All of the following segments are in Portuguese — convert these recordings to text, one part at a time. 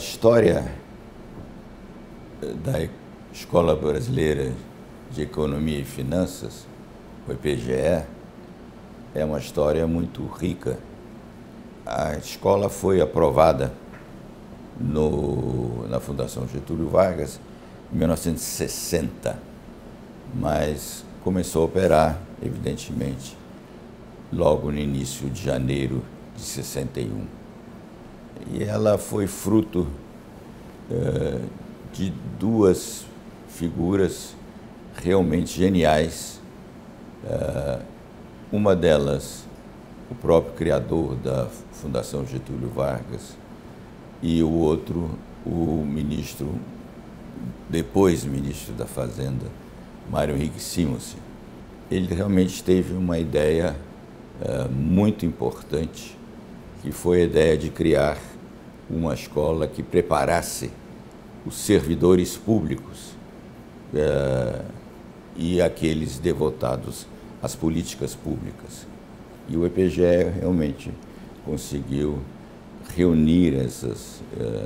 história da Escola Brasileira de Economia e Finanças, o IBGE, é uma história muito rica. A escola foi aprovada na Fundação Getúlio Vargas em 1960, mas começou a operar, evidentemente, logo no início de janeiro de 61. E ela foi fruto de duas figuras realmente geniais. Uma delas, o próprio criador da Fundação Getúlio Vargas, e o outro, o ministro, depois ministro da Fazenda, Mário Henrique Simonsen. Ele realmente teve uma ideia muito importante, que foi a ideia de criar uma escola que preparasse os servidores públicos e aqueles devotados às políticas públicas. E o IBGE realmente conseguiu reunir esses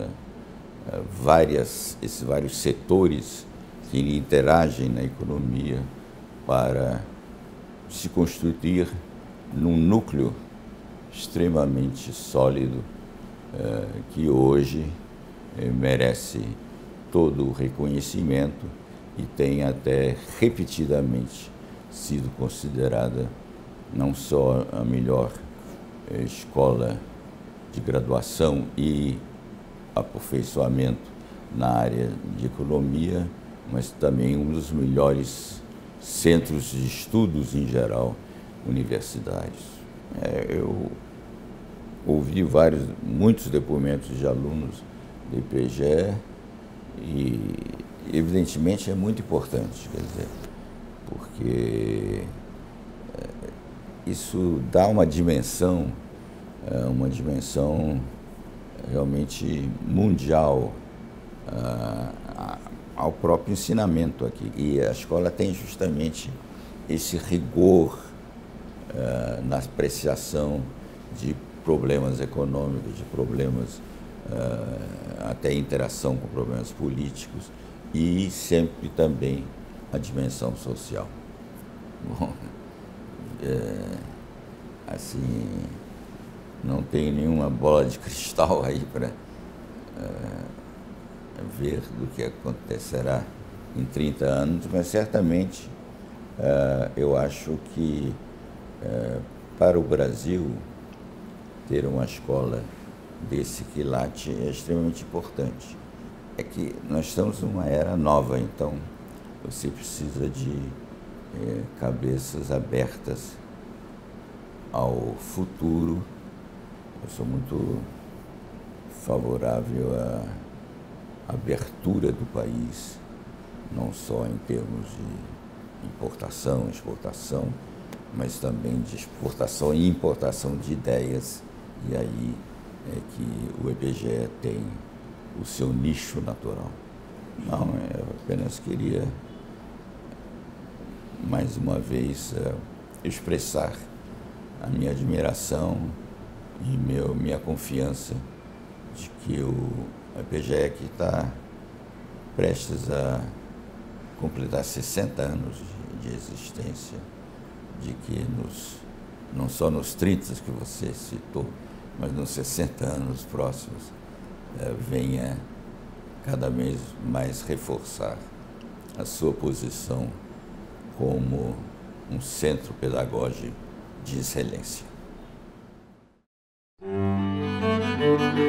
vários setores que interagem na economia para se constituir num núcleo extremamente sólido que hoje merece todo o reconhecimento e tem até repetidamente sido considerada não só a melhor escola de graduação e aperfeiçoamento na área de economia, mas também um dos melhores centros de estudos em geral universitários. Eu ouvi muitos depoimentos de alunos do IBGE e, evidentemente, é muito importante, quer dizer, porque isso dá uma dimensão realmente mundial ao próprio ensinamento aqui. E a escola tem justamente esse rigor na apreciação de problemas econômicos, de problemas, até interação com problemas políticos, e sempre também a dimensão social. Bom, assim, não tem nenhuma bola de cristal aí para ver do que acontecerá em 30 anos, mas certamente eu acho que para o Brasil ter uma escola desse quilate é extremamente importante. É que nós estamos numa era nova, então você precisa de cabeças abertas ao futuro. Eu sou muito favorável à abertura do país, não só em termos de importação, exportação, mas também de exportação e importação de ideias. E aí é que o IBGE tem o seu nicho natural. Não, eu apenas queria, mais uma vez, expressar a minha admiração e minha confiança de que o IBGE, que está prestes a completar 60 anos de existência, de que não só nos 30 que você citou, mas nos 60 anos próximos, venha cada vez mais reforçar a sua posição como um centro pedagógico de excelência.